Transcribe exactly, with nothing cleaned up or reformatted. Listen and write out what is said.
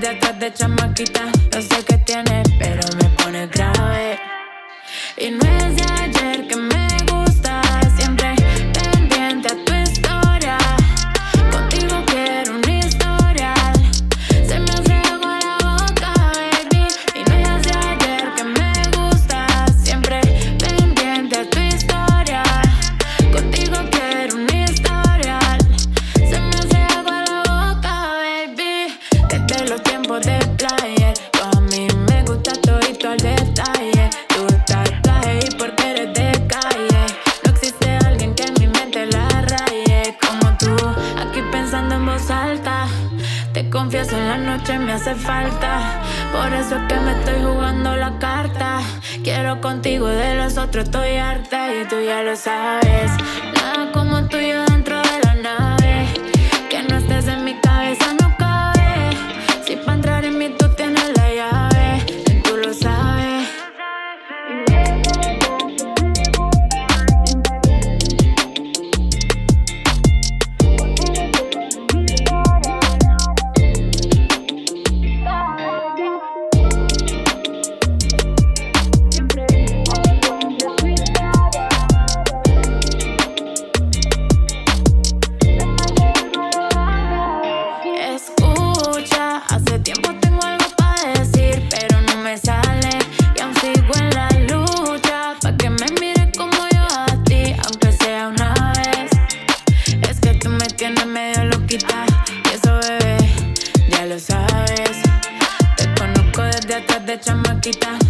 desde atrás de chamaquita. No sé qué tienes, pero me pone grave. Y no es de ayer que me gusta, siempre pendiente a tu historia. Contigo quiero un historial. Se me hace agua la boca, baby. Y no es de ayer que me gusta, siempre pendiente a tu historia. Contigo quiero un historial. Se me hace agua la boca, baby. Desde los tiempos de playa, a mí me gusta todito al detalle. Tú estás y porque eres de calle. No existe alguien que en mi mente la raye como tú, aquí pensando en voz alta. Te confieso, en la noche me hace falta. Por eso es que me estoy jugando la carta. Quiero contigo, de los otros estoy harta. Y tú ya lo sabes. Nada como tuyo dentro de la nave. Que no estés en mi cabeza no cabe. Si pa' entrar en mí tú tienes la llave, y tú lo sabes. Escucha, hace tiempo tengo algo para decir, pero no me sale. Y aún sigo en la lucha, pa' que me mires como yo a ti, aunque sea una vez. Es que tú me tienes medio loquita, y eso, bebé, ya lo sabes. Te conozco desde atrás de chamaquita.